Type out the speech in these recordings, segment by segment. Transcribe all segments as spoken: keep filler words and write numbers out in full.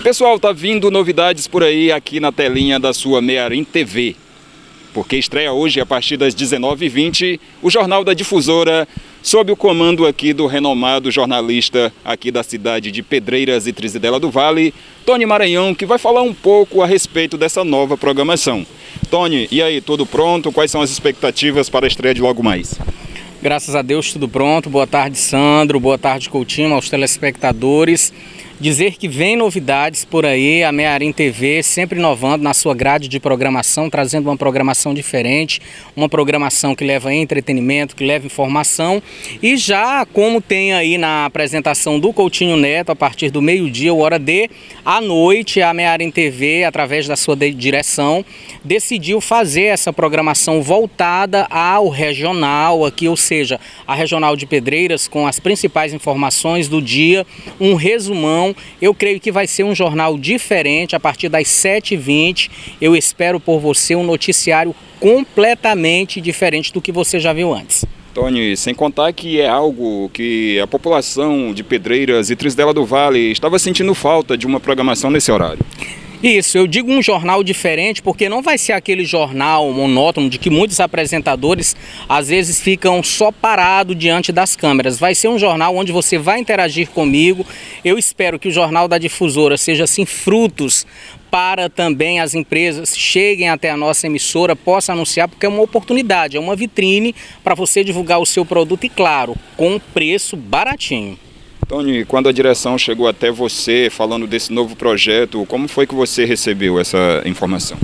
Pessoal, tá vindo novidades por aí aqui na telinha da sua Mearim T V, porque estreia hoje a partir das dezenove e vinte o Jornal da Difusora, sob o comando aqui do renomado jornalista aqui da cidade de Pedreiras e Trizidela do Vale, Tony Maranhão, que vai falar um pouco a respeito dessa nova programação. Tony, e aí, tudo pronto? Quais são as expectativas para a estreia de logo mais? Graças a Deus, tudo pronto. Boa tarde, Sandro. Boa tarde, Coutinho, aos telespectadores. Dizer que vem novidades por aí, a Mearim T V sempre inovando na sua grade de programação, trazendo uma programação diferente, uma programação que leva entretenimento, que leva informação. E já como tem aí na apresentação do Coutinho Neto, a partir do meio-dia, hora D, à noite, a Mearim T V, através da sua direção, decidiu fazer essa programação voltada ao regional aqui, ou seja, a regional de Pedreiras, com as principais informações do dia, um resumão. Eu creio que vai ser um jornal diferente a partir das sete e vinte. Eu espero por você um noticiário completamente diferente do que você já viu antes. Tony, sem contar que é algo que a população de Pedreiras e Trizidela do Vale estava sentindo falta de uma programação nesse horário. Isso, eu digo um jornal diferente porque não vai ser aquele jornal monótono de que muitos apresentadores às vezes ficam só parados diante das câmeras. Vai ser um jornal onde você vai interagir comigo. Eu espero que o Jornal da Difusora seja assim frutos para também as empresas cheguem até a nossa emissora, possam anunciar, porque é uma oportunidade, é uma vitrine para você divulgar o seu produto e, claro, com um preço baratinho. Tony, quando a direção chegou até você falando desse novo projeto, como foi que você recebeu essa informação?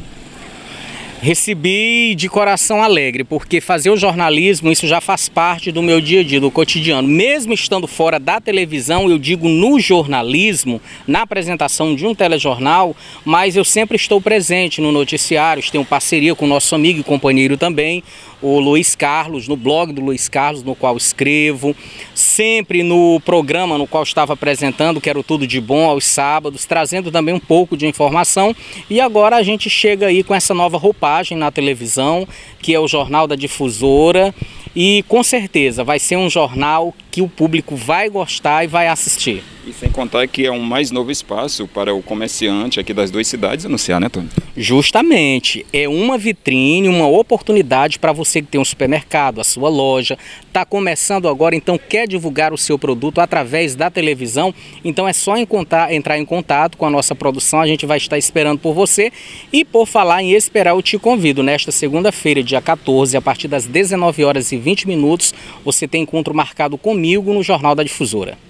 Recebi de coração alegre, porque fazer o jornalismo, isso já faz parte do meu dia a dia, do cotidiano. Mesmo estando fora da televisão, eu digo no jornalismo, na apresentação de um telejornal, mas eu sempre estou presente no noticiário, tenho parceria com o nosso amigo e companheiro também, o Luiz Carlos, no blog do Luiz Carlos, no qual escrevo, sempre no programa no qual estava apresentando, que era o Tudo de Bom, aos sábados, trazendo também um pouco de informação. E agora a gente chega aí com essa nova roupagem na televisão, que é o Jornal da Difusora, e com certeza vai ser um jornal que o público vai gostar e vai assistir. E sem contar que é um mais novo espaço para o comerciante aqui das duas cidades anunciar, né, Tony? Justamente, é uma vitrine, uma oportunidade para você que tem um supermercado, a sua loja, está começando agora, então quer divulgar o seu produto através da televisão, então é só encontrar, entrar em contato com a nossa produção, a gente vai estar esperando por você. E por falar em esperar, eu te convido nesta segunda-feira, dia quatorze, a partir das dezenove horas e vinte minutos, você tem encontro marcado comigo no Jornal da Difusora.